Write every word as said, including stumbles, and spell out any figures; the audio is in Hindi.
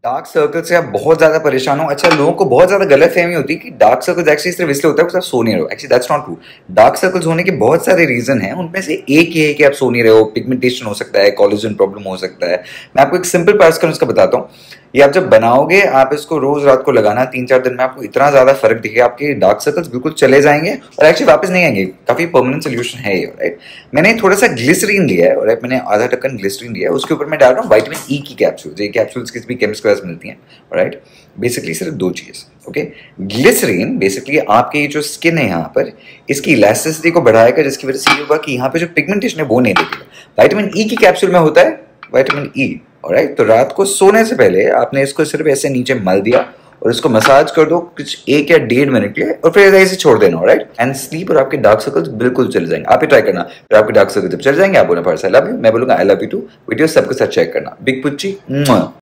डार्क सर्कल से आप बहुत ज्यादा परेशान हो। अच्छा, लोगों को बहुत ज्यादा गलत फहमी होती है कि डार्क सर्कल्स एक्चुअली सिर्फ इसलिए होता है कि आप सो नहीं रहे हो। Actually that's not true. Dark circles होने के बहुत सारे रीजन हैं, उनमें से एक ये है कि आप सो नहीं रहे हो, पिगमेंटेशन हो सकता है, कोलेजन प्रॉब्लम हो सकता है। मैं आपको एक सिंपल पैच का उसका बताता हूँ। ये आप जब बनाओगे, आप इसको रोज रात को लगाना, तीन चार दिन में आपको इतना ज्यादा फर्क दिखेगा, आपके डार्क सर्कल्स बिल्कुल चले जाएंगे और एक्चुअली वापस नहीं आएंगे। काफी परमानेंट सोल्यूशन है ये, राइट। मैंने थोड़ा सा ग्लिसरीन लिया है और मैंने आधा ढक्कन ग्लिसरीन लिया है, उसके ऊपर मैं डाल रहा हूँ विटामिन ई की कैप्सूल। ये कैप्सूल्स किसी भी केमिस्ट के पास मिलती हैं, राइट। बेसिकली सिर्फ दो चीज, ओके। ग्लिसरीन बेसिकली आपके जो स्किन है यहाँ पर, इसकी इलास्टिसिटी को बढ़ाएगा, जिसकी वजह से ये होगा कि यहाँ पे जो पिगमेंटेशन है वो नहीं दिखेगा। विटामिन ई की कैप्सूल में होता है विटामिन ई, ऑलराइट। तो रात को सोने से पहले आपने इसको सिर्फ ऐसे नीचे मल दिया और इसको मसाज कर दो कुछ एक या डेढ़ मिनट के लिए, और फिर ऐसे छोड़ देना, ऑलराइट। एंड स्लीप, और आपके डार्क सर्कल्स बिल्कुल चले जाएंगे। आप ही ट्राई करना, फिर आपके डार्क सर्कल्स जब चले जाएंगे आप बोलना, फर्स्ट आई लव यू, मैं बोलूंगा I love you too. Video सबके साथ चेक करना। बिग पुच्ची।